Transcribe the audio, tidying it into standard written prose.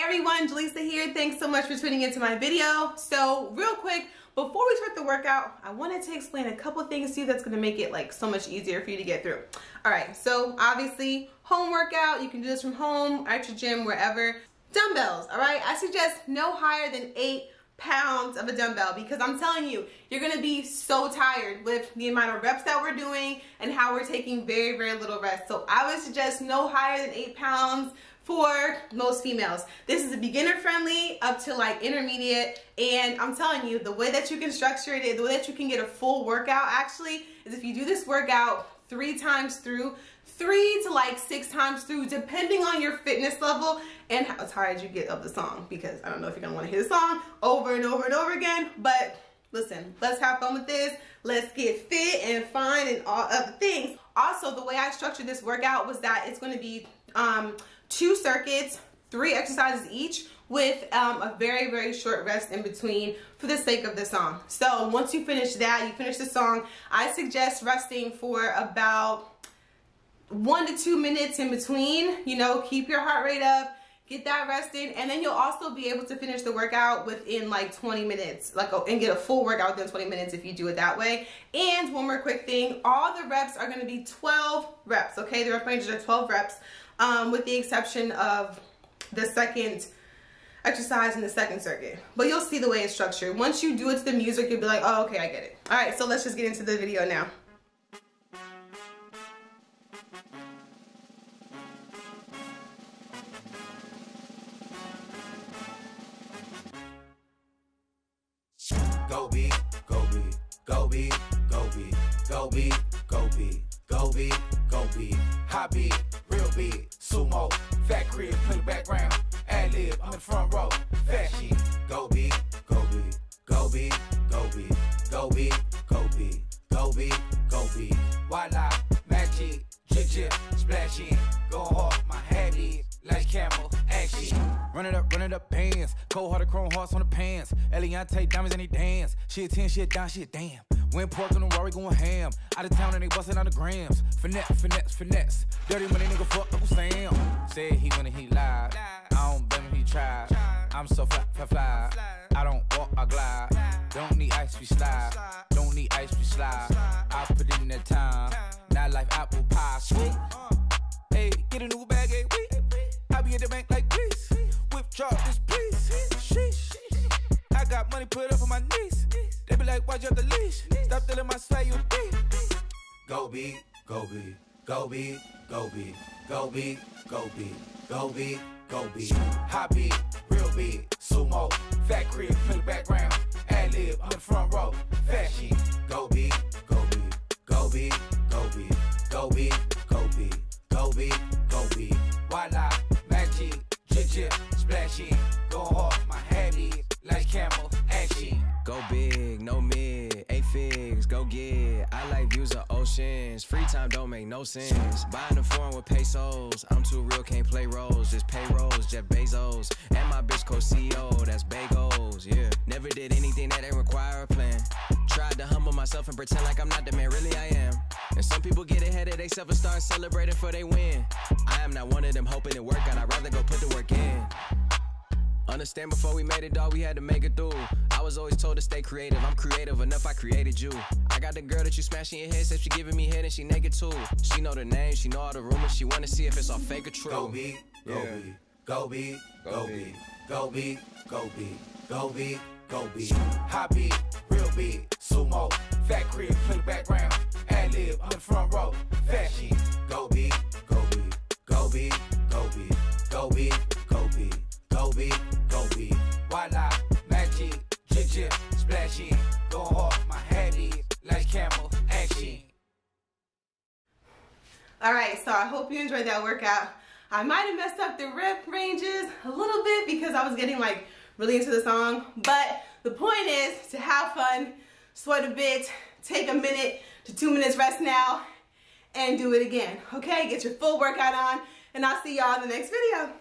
everyone, Jaleesa here. Thanks so much for tuning into my video. So real quick, before we start the workout, I wanted to explain a couple things to you that's going to make it like so much easier for you to get through. All right, so obviously home workout, you can do this from home, at your gym, wherever. Dumbbells, all right? I suggest no higher than 8 pounds of a dumbbell because I'm telling you, you're gonna be so tired with the amount of reps that we're doing and how we're taking very, very little rest. So I would suggest no higher than 8 pounds for most females. This is a beginner friendly up to like intermediate, and I'm telling you, the way that you can structure it, the way that you can get a full workout actually is if you do this workout 3 times through, 3 to like 6 times through, depending on your fitness level and how tired you get of the song, because I don't know if you're gonna want to hear the song over and over and over again. But listen, let's have fun with this. Let's get fit and fine and all other things. Also, the way I structured this workout was that it's going to be 2 circuits, 3 exercises each, with a very, very short rest in between for the sake of the song. So once you finish that, you finish the song, I suggest resting for about 1 to 2 minutes in between. You know, keep your heart rate up, get that rest in, and then you'll also be able to finish the workout within like 20 minutes, and get a full workout within 20 minutes if you do it that way. And one more quick thing, all the reps are going to be 12 reps, okay? The rep ranges are 12 reps, with the exception of the second exercise in the second circuit. But you'll see the way it's structured. Once you do it to the music, you'll be like, oh, okay, I get it. All right, so let's just get into the video now. Go beat, go beat, go beat, go beat, go beat, go beat, go beat, go beat, hot beat, real beat, sumo, fat crib, play the background, ad lib, I'm in the front row, fat shit, go beat, go beat, go beat, go beat, go beat, go beat, go beat, go beat, voila, magic, jig, splash in, go hard, my habit, like camel, action. Run it up, pants. Cold hearted chrome hearts on the pants. Eliante diamonds and they dance. Shit 10, shit down, shit damn. Went pork on the Rory going ham. Out of town and they bustin' on the grams. Finesse. Dirty money nigga fuck Uncle Sam. Said he gonna he live. I don't blame him, he tried. I'm so fly. I don't walk, I glide. Don't need ice, we slide. Don't need ice, we slide. I put in that time. Not like apple pie, sweet. Hey, get a new bag, hey, I be at the bank like please. Withdraw this please. Sheesh. I got money put up on my knees. They be like, why'd you have the leash? Stop telling my swag you beat. Go beat, go beat, go beat, go beat, go beat, go beat, go beat, go beat. Hot beat, real beat, sumo, fat crib, play the background, ad lib, I'm in the front row, fat shit. Go beat, go beat, go beat, go beat, go beat, go beat, go beat, go beat. Voila, magic, jig, splash in, go hard, my habit, like camel, action. Go big, no mid, 8 figs, go get. I like views of oceans, free time don't make no sense. Buying a foreign with pesos, I'm too real, can't play roles. Just pay rolls, Jeff Bezos, and my bitch co-CEO, that's bagels, yeah. Never did anything that ain't require a plan. Tried to humble myself and pretend like I'm not the man, really I am. And some people get ahead of themselves and start celebrating for they win. I am not one of them hoping it work out, I'd rather go put the work in. Understand before we made it, dog, we had to make it through. I was always told to stay creative, I'm creative enough, I created you. I got the girl that you smashing your head, said she giving me head and she naked too. She know the name, she know all the rumors, she wanna see if it's all fake or true. Go beat, go beat, go beat, go beat, go beat, go beat, go beat, go beat. Hot beat, real beat, sumo, fat crib, play the background, ad lib, I'm in the front row, fat shit. Go beat, go beat, go beat, go beat, go beat, go beat, go beat, go beat. Voila, magic, jig, splash in, go hard, my habit, like camel, action. All right, so I hope you enjoyed that workout. I might have messed up the rep ranges a little bit because I was getting like really into the song, but the point is to have fun, sweat a bit, take a minute to 2 minutes rest now, and do it again, okay? Get your full workout on, and I'll see y'all in the next video.